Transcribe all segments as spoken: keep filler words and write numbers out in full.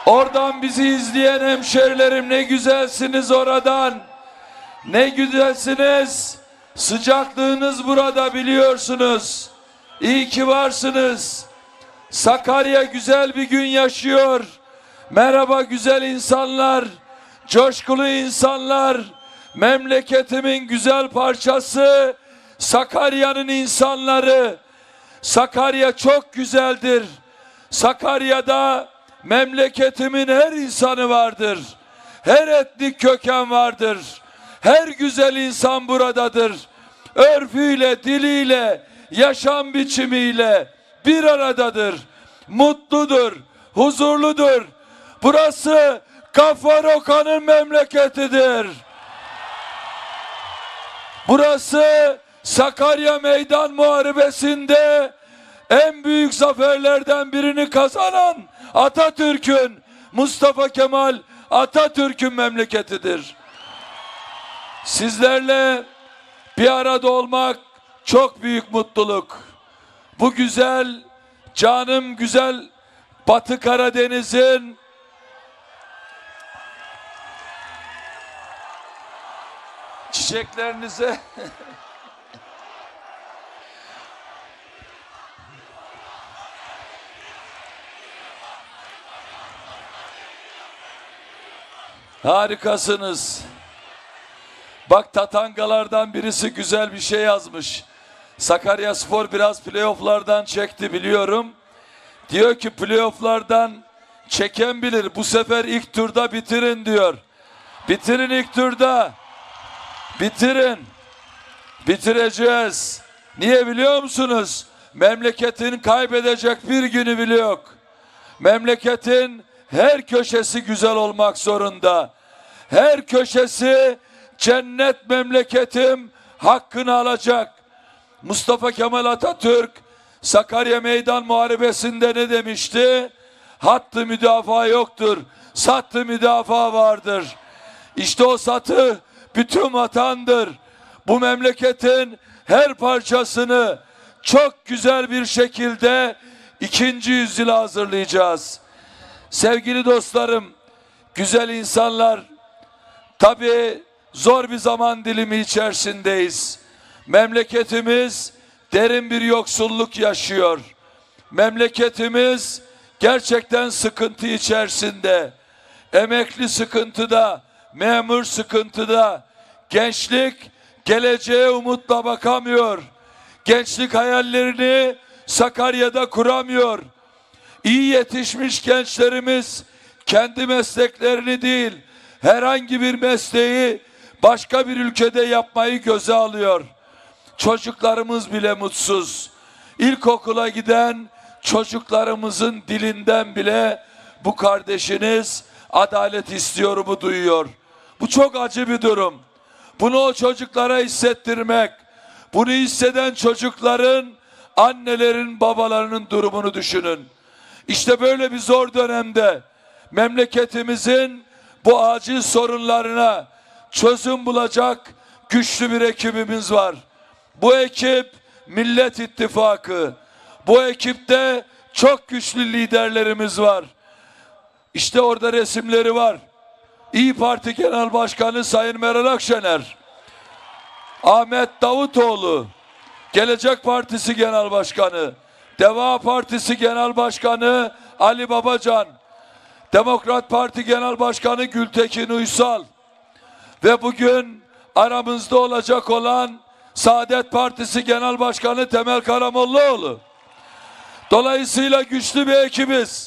Oradan bizi izleyen hemşerilerim, ne güzelsiniz oradan. Ne güzelsiniz. Sıcaklığınız burada, biliyorsunuz. İyi ki varsınız. Sakarya güzel bir gün yaşıyor. Merhaba güzel insanlar, coşkulu insanlar. Memleketimin güzel parçası Sakarya'nın insanları. Sakarya çok güzeldir. Sakarya'da memleketimin her insanı vardır. Her etnik köken vardır. Her güzel insan buradadır. Örfüyle, diliyle, yaşam biçimiyle bir aradadır. Mutludur, huzurludur. Burası Gaffar Okan'ın memleketidir. Burası Sakarya Meydan Muharebesi'nde en büyük zaferlerden birini kazanan Atatürk'ün, Mustafa Kemal Atatürk'ün memleketidir. Sizlerle bir arada olmak çok büyük mutluluk. Bu güzel, canım güzel Batı Karadeniz'in çiçeklerinize harikasınız. Bak, tatangalardan birisi güzel bir şey yazmış. Sakaryaspor biraz playofflardan çekti biliyorum. Diyor ki playofflardan çeken bilir. Bu sefer ilk turda bitirin diyor. Bitirin ilk turda. Bitirin. Bitireceğiz. Niye biliyor musunuz? Memleketin kaybedecek bir günü bile yok. Memleketin her köşesi güzel olmak zorunda. Her köşesi cennet memleketim hakkını alacak. Mustafa Kemal Atatürk Sakarya Meydan Muharebesi'nde ne demişti? Hattı müdafaa yoktur, sattı müdafaa vardır. İşte o satı bütün vatandır. Bu memleketin her parçasını çok güzel bir şekilde ikinci yüzyıla hazırlayacağız. Sevgili dostlarım, güzel insanlar, tabii zor bir zaman dilimi içerisindeyiz. Memleketimiz derin bir yoksulluk yaşıyor. Memleketimiz gerçekten sıkıntı içerisinde. Emekli sıkıntıda, memur sıkıntıda. Gençlik geleceğe umutla bakamıyor. Gençlik hayallerini Sakarya'da kuramıyor. İyi yetişmiş gençlerimiz kendi mesleklerini değil, herhangi bir mesleği başka bir ülkede yapmayı göze alıyor. Çocuklarımız bile mutsuz. İlkokula giden çocuklarımızın dilinden bile bu kardeşiniz adalet istiyorumu duyuyor. Bu çok acı bir durum. Bunu o çocuklara hissettirmek, bunu hisseden çocukların, annelerin, babalarının durumunu düşünün. İşte böyle bir zor dönemde memleketimizin bu acil sorunlarına çözüm bulacak güçlü bir ekibimiz var. Bu ekip Millet İttifakı. Bu ekipte çok güçlü liderlerimiz var. İşte orada resimleri var. İYİ Parti Genel Başkanı Sayın Meral Akşener, Ahmet Davutoğlu, Gelecek Partisi Genel Başkanı, Deva Partisi Genel Başkanı Ali Babacan, Demokrat Parti Genel Başkanı Gültekin Uysal ve bugün aramızda olacak olan Saadet Partisi Genel Başkanı Temel Karamollaoğlu. Dolayısıyla güçlü bir ekibiz.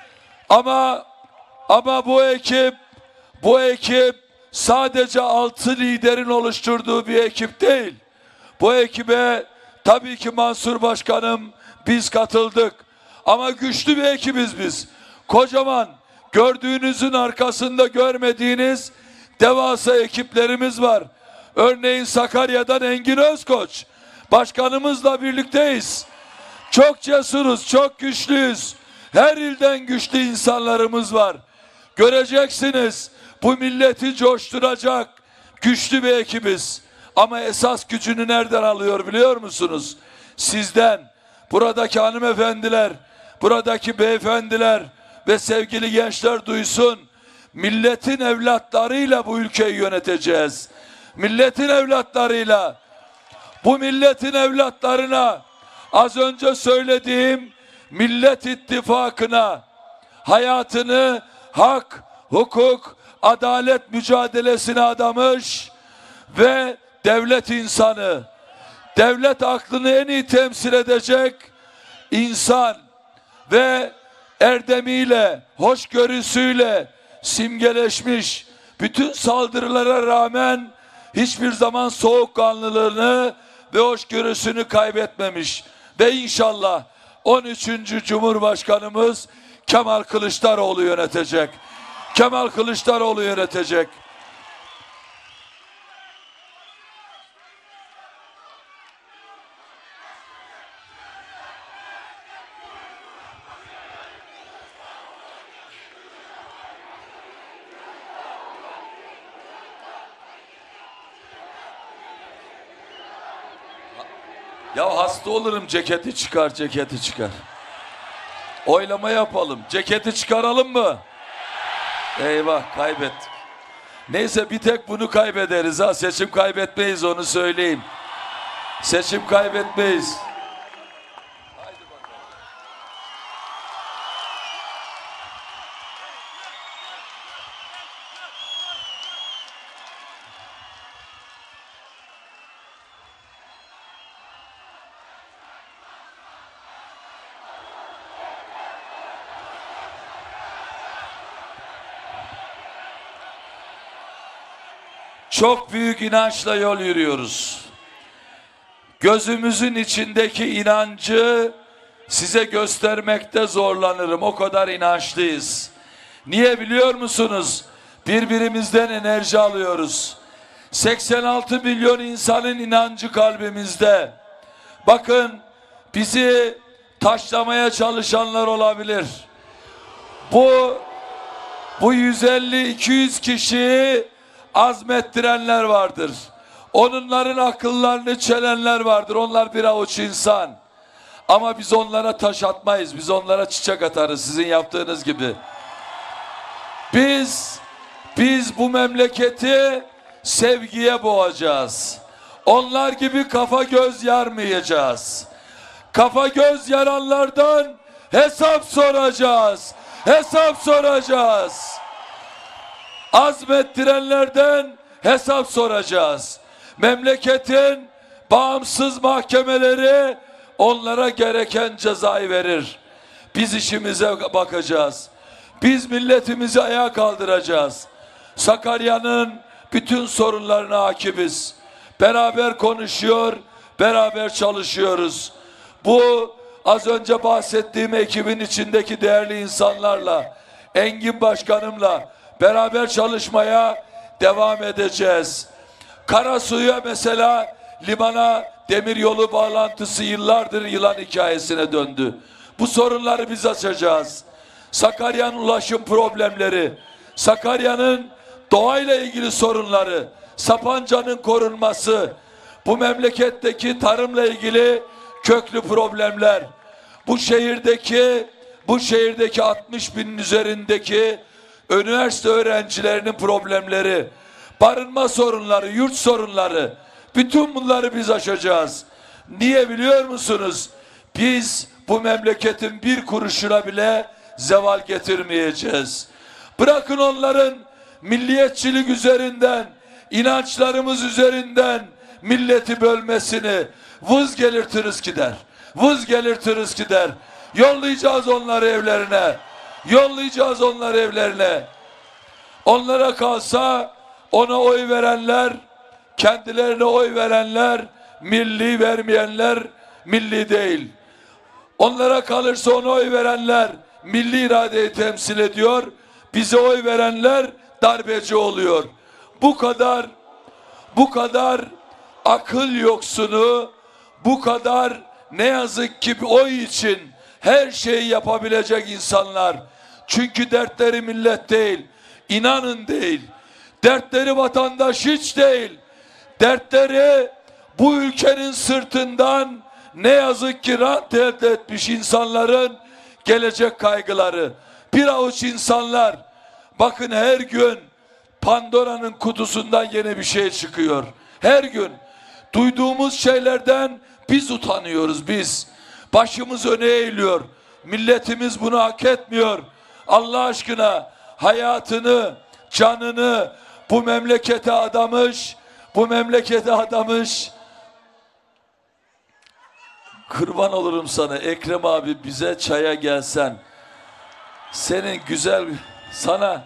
Ama ama bu ekip bu ekip sadece altı liderin oluşturduğu bir ekip değil. Bu ekibe tabii ki Mansur Başkanım, biz katıldık. Ama güçlü bir ekibiz biz. Kocaman, gördüğünüzün arkasında görmediğiniz devasa ekiplerimiz var. Örneğin Sakarya'dan Engin Özkoç başkanımızla birlikteyiz. Çok cesuruz, çok güçlüyüz. Her ilden güçlü insanlarımız var. Göreceksiniz, bu milleti coşturacak güçlü bir ekibiz. Ama esas gücünü nereden alıyor biliyor musunuz? Sizden, buradaki hanımefendiler, buradaki beyefendiler ve sevgili gençler duysun. Milletin evlatlarıyla bu ülkeyi yöneteceğiz. Milletin evlatlarıyla. Bu milletin evlatlarına az önce söylediğim Millet İttifakı'na hayatını hak, hukuk, adalet mücadelesine adamış ve devlet insanı, devlet aklını en iyi temsil edecek insan ve erdemiyle, hoşgörüsüyle simgeleşmiş, bütün saldırılara rağmen hiçbir zaman soğukkanlılığını ve hoşgörüsünü kaybetmemiş ve inşallah on üçüncü Cumhurbaşkanımız Kemal Kılıçdaroğlu yönetecek. Kemal Kılıçdaroğlu yönetecek. Ya hasta olurum, ceketi çıkar, ceketi çıkar. Oylama yapalım. Ceketi çıkaralım mı? Eyvah, kaybet. Neyse, bir tek bunu kaybederiz ha. Seçim kaybetmeyiz, onu söyleyeyim. Seçim kaybetmeyiz. Çok büyük inançla yol yürüyoruz. Gözümüzün içindeki inancı size göstermekte zorlanırım. O kadar inançlıyız. Niye biliyor musunuz? Birbirimizden enerji alıyoruz. seksen altı milyon insanın inancı kalbimizde. Bakın, bizi taşlamaya çalışanlar olabilir. Bu bu yüz elli iki yüz kişiyi azmettirenler vardır. Onların akıllarını çelenler vardır. Onlar bir avuç insan. Ama biz onlara taş atmayız. Biz onlara çiçek atarız, sizin yaptığınız gibi. Biz biz bu memleketi sevgiye boğacağız. Onlar gibi kafa göz yarmayacağız. Kafa göz yaranlardan hesap soracağız. Hesap soracağız. Azmettirenlerden hesap soracağız. Memleketin bağımsız mahkemeleri onlara gereken cezayı verir. Biz işimize bakacağız. Biz milletimizi ayağa kaldıracağız. Sakarya'nın bütün sorunlarına hakibiz. Beraber konuşuyor, beraber çalışıyoruz. Bu az önce bahsettiğim ekibin içindeki değerli insanlarla, Engin Başkanımla beraber çalışmaya devam edeceğiz. Karasu'ya mesela, limana demiryolu bağlantısı yıllardır yılan hikayesine döndü. Bu sorunları biz açacağız. Sakarya'nın ulaşım problemleri, Sakarya'nın doğayla ilgili sorunları, Sapanca'nın korunması, bu memleketteki tarımla ilgili köklü problemler, bu şehirdeki bu şehirdeki altmış binin üzerindeki üniversite öğrencilerinin problemleri, barınma sorunları, yurt sorunları, bütün bunları biz aşacağız. Niye biliyor musunuz? Biz bu memleketin bir kuruşuna bile zeval getirmeyeceğiz. Bırakın onların milliyetçilik üzerinden, inançlarımız üzerinden milleti bölmesini. Vız gelirtiriz gider. Vız gelirtiriz gider. Yollayacağız onları evlerine. Yollayacağız onları evlerine. Onlara kalsa ona oy verenler, kendilerine oy verenler, milli vermeyenler milli değil. Onlara kalırsa ona oy verenler milli iradeyi temsil ediyor. Bize oy verenler darbeci oluyor. Bu kadar bu kadar akıl yoksunu, bu kadar ne yazık ki oy için her şeyi yapabilecek insanlar. Çünkü dertleri millet değil, inanın değil. Dertleri vatandaş hiç değil. Dertleri bu ülkenin sırtından ne yazık ki rant elde etmiş insanların gelecek kaygıları. Bir avuç insanlar, bakın her gün Pandora'nın kutusundan yeni bir şey çıkıyor. Her gün duyduğumuz şeylerden biz utanıyoruz biz. Başımız öne eğiliyor. Milletimiz bunu hak etmiyor. Allah aşkına hayatını, canını bu memlekete adamış, bu memlekete adamış. Kurban olurum sana Ekrem abi, bize çaya gelsen. Senin güzel, sana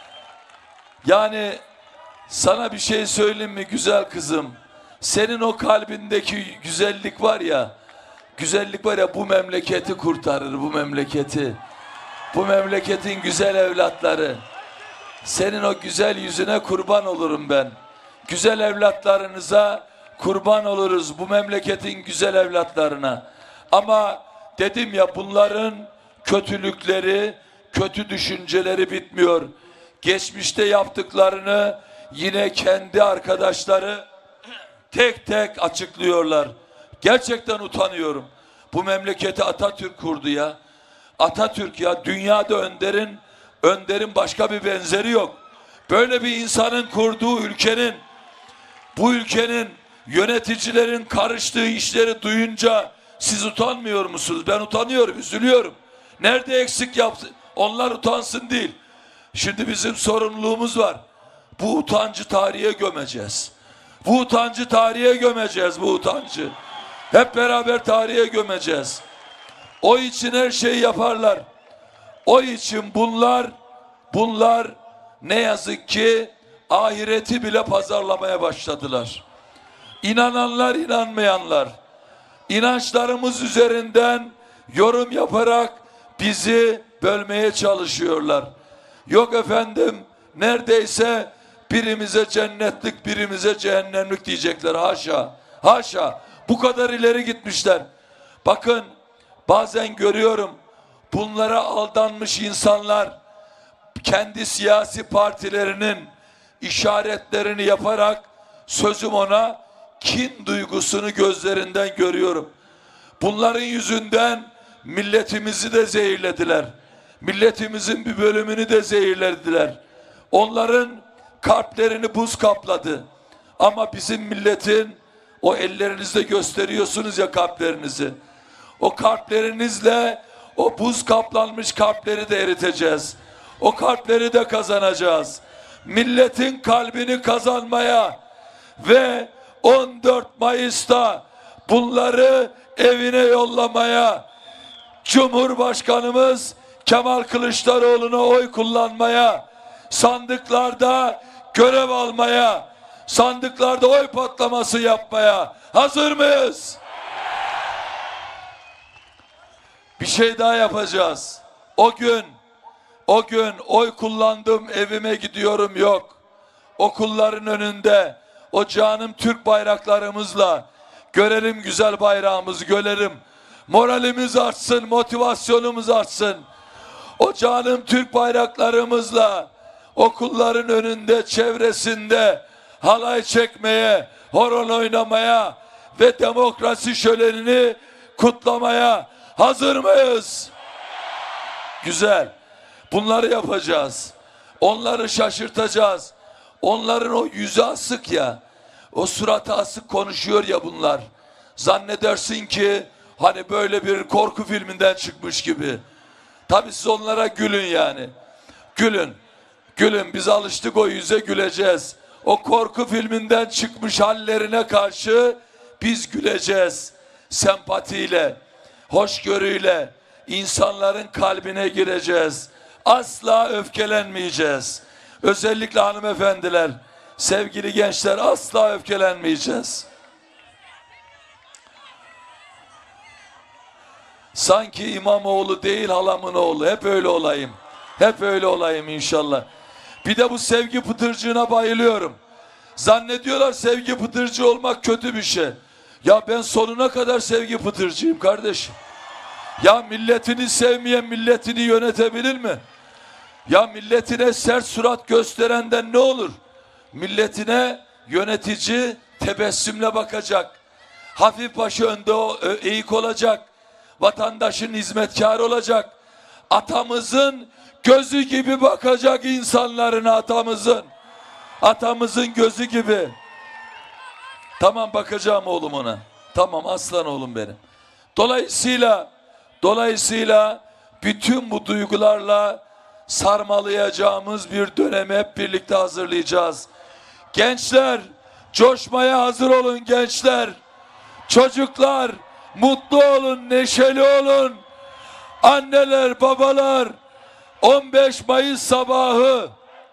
yani sana bir şey söyleyeyim mi güzel kızım? Senin o kalbindeki güzellik var ya, güzellik var ya, bu memleketi kurtarır, bu memleketi. Bu memleketin güzel evlatları. Senin o güzel yüzüne kurban olurum ben. Güzel evlatlarınıza kurban oluruz, bu memleketin güzel evlatlarına. Ama dedim ya, bunların kötülükleri, kötü düşünceleri bitmiyor. Geçmişte yaptıklarını yine kendi arkadaşları tek tek açıklıyorlar. Gerçekten utanıyorum. Bu memleketi Atatürk kurdu ya. Atatürk ya, dünyada önderin, önderin başka bir benzeri yok. Böyle bir insanın kurduğu ülkenin, bu ülkenin yöneticilerin karıştığı işleri duyunca siz utanmıyor musunuz? Ben utanıyorum, üzülüyorum. Nerede eksik yaptı? Onlar utansın değil. Şimdi bizim sorumluluğumuz var. Bu utancı tarihe gömeceğiz. Bu utancı tarihe gömeceğiz, bu utancı. Hep beraber tarihe gömeceğiz. O için her şeyi yaparlar. O için bunlar, bunlar ne yazık ki ahireti bile pazarlamaya başladılar. İnananlar, inanmayanlar, inançlarımız üzerinden yorum yaparak bizi bölmeye çalışıyorlar. Yok efendim, neredeyse birimize cennetlik, birimize cehennemlik diyecekler. Haşa, haşa. Bu kadar ileri gitmişler. Bakın, bazen görüyorum, bunlara aldanmış insanlar kendi siyasi partilerinin işaretlerini yaparak, sözüm ona, kin duygusunu gözlerinden görüyorum. Bunların yüzünden milletimizi de zehirlediler. Milletimizin bir bölümünü de zehirlediler. Onların kalplerini buz kapladı. Ama bizim milletin, o ellerinizde gösteriyorsunuz ya kalplerinizi. O kalplerinizle o buz kaplanmış kalpleri de eriteceğiz. O kalpleri de kazanacağız. Milletin kalbini kazanmaya ve on dört Mayıs'ta bunları evine yollamaya, Cumhurbaşkanımız Kemal Kılıçdaroğlu'na oy kullanmaya, sandıklarda görev almaya, sandıklarda oy patlaması yapmaya hazır mıyız? Bir şey daha yapacağız. O gün, o gün oy kullandım, evime gidiyorum yok. Okulların önünde o canım Türk bayraklarımızla görelim güzel bayrağımızı, görelim. Moralimiz artsın, motivasyonumuz artsın. O canım Türk bayraklarımızla okulların önünde, çevresinde halay çekmeye, horon oynamaya ve demokrasi şölenini kutlamaya hazır mıyız? Güzel. Bunları yapacağız. Onları şaşırtacağız. Onların o yüzü asık ya, o suratı asık konuşuyor ya bunlar. Zannedersin ki hani böyle bir korku filminden çıkmış gibi. Tabii siz onlara gülün yani. Gülün. Gülün. Biz alıştık o yüze, güleceğiz. O korku filminden çıkmış hallerine karşı biz güleceğiz. Sempatiyle, hoşgörüyle insanların kalbine gireceğiz. Asla öfkelenmeyeceğiz. Özellikle hanımefendiler, sevgili gençler, asla öfkelenmeyeceğiz. Sanki İmamoğlu değil halamın oğlu. Hep öyle olayım. Hep öyle olayım inşallah. Bir de bu sevgi pıtırcığına bayılıyorum. Zannediyorlar sevgi pıtırcı olmak kötü bir şey. Ya ben sonuna kadar sevgi pıtırcıyım kardeşim. Ya milletini sevmeyen milletini yönetebilir mi? Ya milletine sert surat gösterenden ne olur? Milletine yönetici tebessümle bakacak. Hafif başı önde eğik olacak. Vatandaşın hizmetkarı olacak. Atamızın gözü gibi bakacak insanların, atamızın. Atamızın gözü gibi. Tamam, bakacağım oğlum ona. Tamam, aslan oğlum benim. Dolayısıyla, dolayısıyla bütün bu duygularla sarmalayacağımız bir dönemi hep birlikte hazırlayacağız. Gençler, coşmaya hazır olun gençler. Çocuklar, mutlu olun, neşeli olun. Anneler, babalar, on beş Mayıs sabahı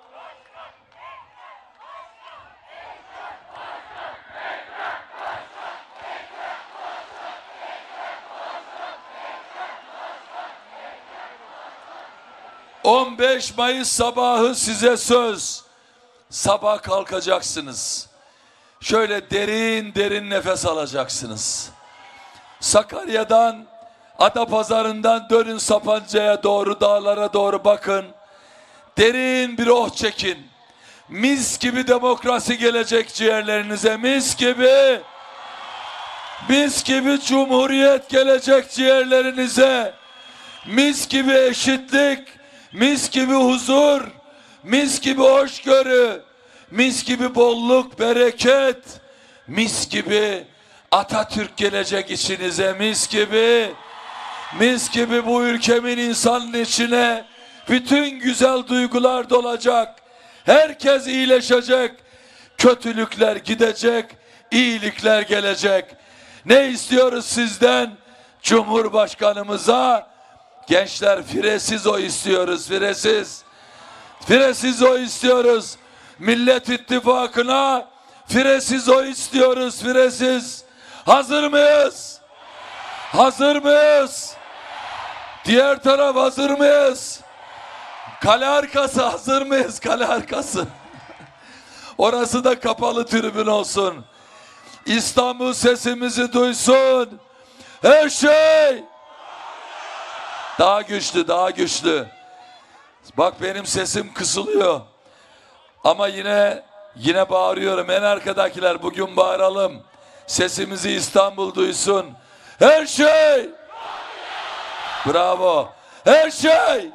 on beş Mayıs sabahı size söz. Sabah kalkacaksınız. Şöyle derin derin nefes alacaksınız. Sakarya'dan, Adapazarı'ndan dönün Sapanca'ya doğru, dağlara doğru bakın. Derin bir oh çekin. Mis gibi demokrasi gelecek ciğerlerinize, mis gibi. Mis gibi cumhuriyet gelecek ciğerlerinize. Mis gibi eşitlik, mis gibi huzur, mis gibi hoşgörü, mis gibi bolluk, bereket, mis gibi Atatürk gelecek içinize, mis gibi, mis gibi bu ülkemin insanın içine bütün güzel duygular dolacak. Herkes iyileşecek, kötülükler gidecek, iyilikler gelecek. Ne istiyoruz sizden? Cumhurbaşkanımıza, gençler, firesiz o istiyoruz, firesiz. Firesiz o istiyoruz. Millet İttifakı'na firesiz o istiyoruz, firesiz. Hazır mıyız? Hazır mıyız? Diğer taraf hazır mıyız? Kale arkası hazır mıyız? Kale arkası. Orası da kapalı tribün olsun. İstanbul sesimizi duysun. Her şey daha güçlü, daha güçlü. Bak benim sesim kısılıyor. Ama yine yine bağırıyorum. En arkadakiler bugün bağıralım. Sesimizi İstanbul duysun. Her şey. Bravo. Her şey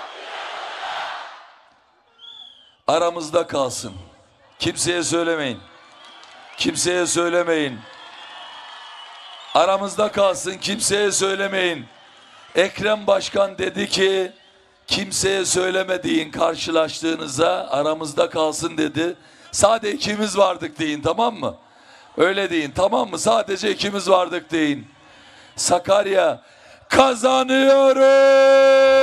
aramızda kalsın. Kimseye söylemeyin. Kimseye söylemeyin. Aramızda kalsın, kimseye söylemeyin. Ekrem Başkan dedi ki, kimseye söyleme deyin karşılaştığınıza, aramızda kalsın dedi. Sadece ikimiz vardık deyin, tamam mı? Öyle deyin, tamam mı? Sadece ikimiz vardık deyin. Sakarya kazanıyoruz.